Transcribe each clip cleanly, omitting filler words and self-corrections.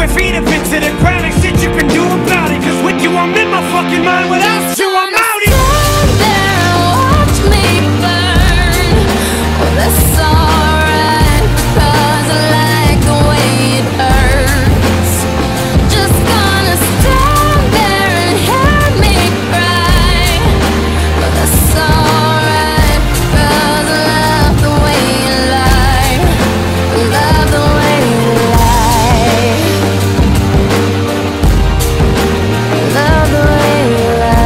feet up into the ground, ain't shit you can do about it. Cause with you I'm in my fucking mind, without you I'm out here. Stand there and watch me burn. Well, that's alright, cause I like the way it hurts. Just gonna stand there and hear me cry. Well, that's alright, cause I love the way you lie. I love the way you lie. I love the way you lie.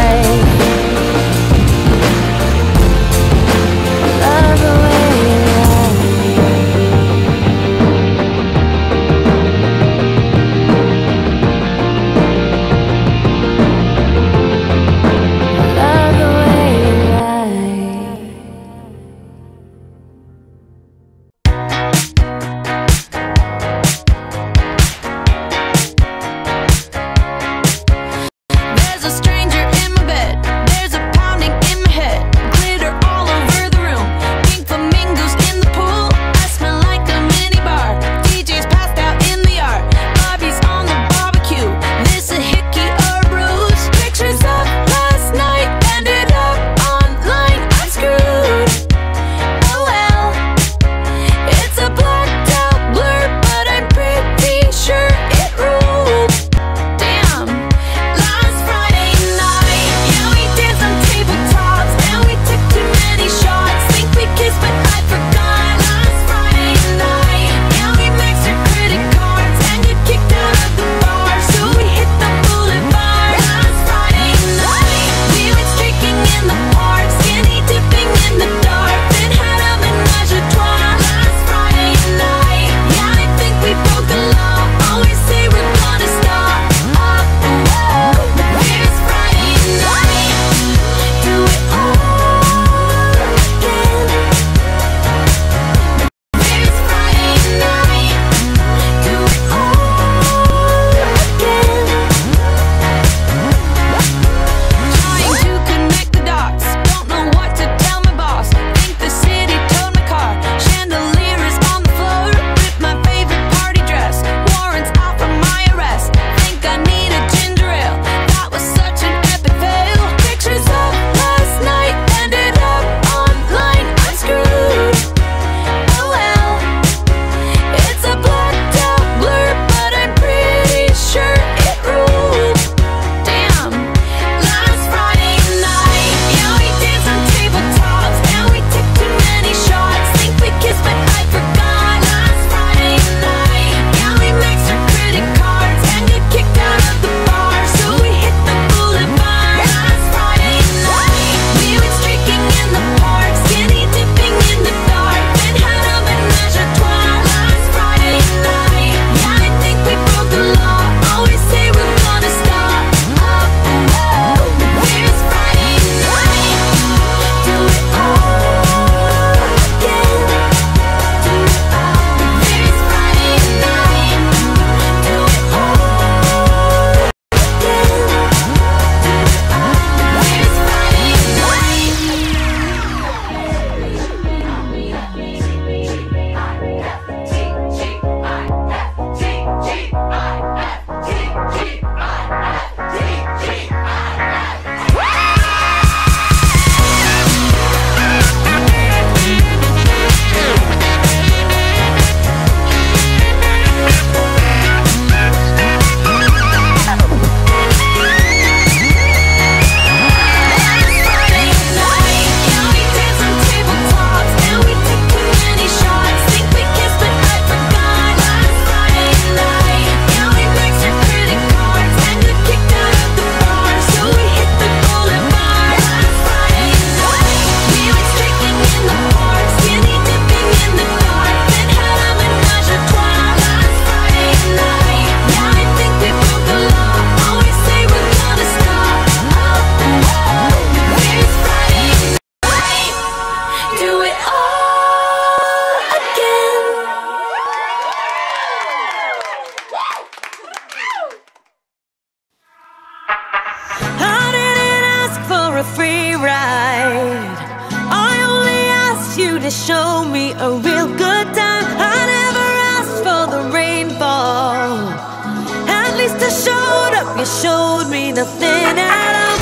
You showed me the thin out.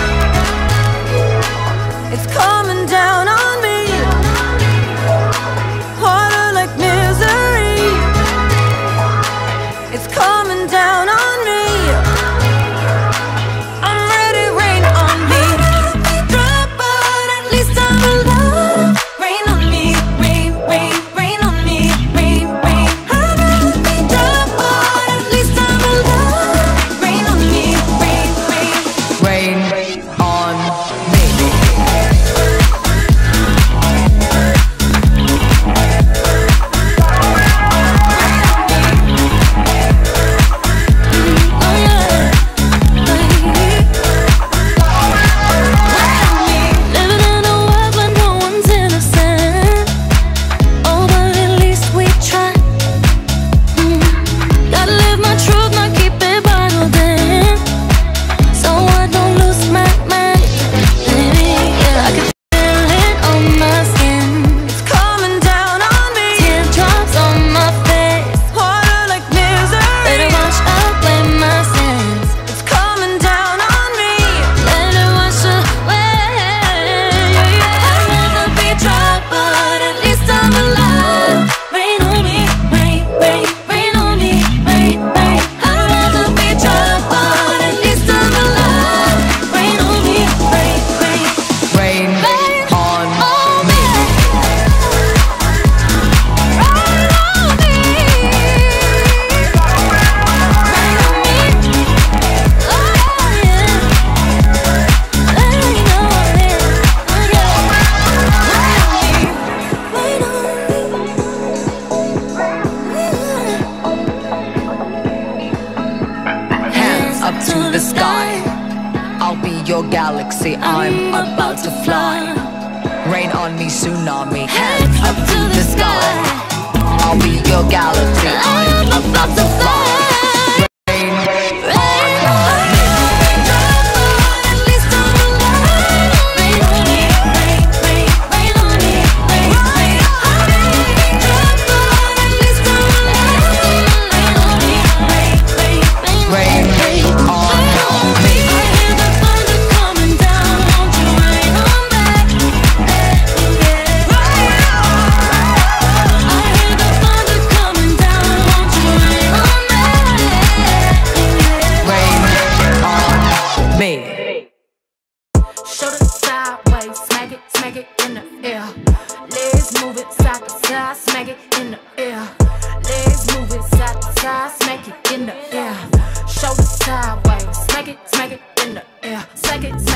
It's coming down on me, harder like misery. It's coming down on me. I'm ready, rain on me. I'd rather be dry, but at least I'm alive. Rain on me, rain, rain, rain on me, rain, rain. I'd rather be dry, but at least I'm alive. Rain on me, rain, rain, rain on me. Up to the sky, I'll be your galaxy, I'm about to fly. Rain on me, tsunami, hands up to the sky. I'll be your galaxy, I'm about to fly. Rain on me. Shoulder sideways, smack it in the air. Legs move it side to side, smack it in the air. Legs move it side to side, smack it in the air. Shoulder sideways, smack it in the air. Smack it.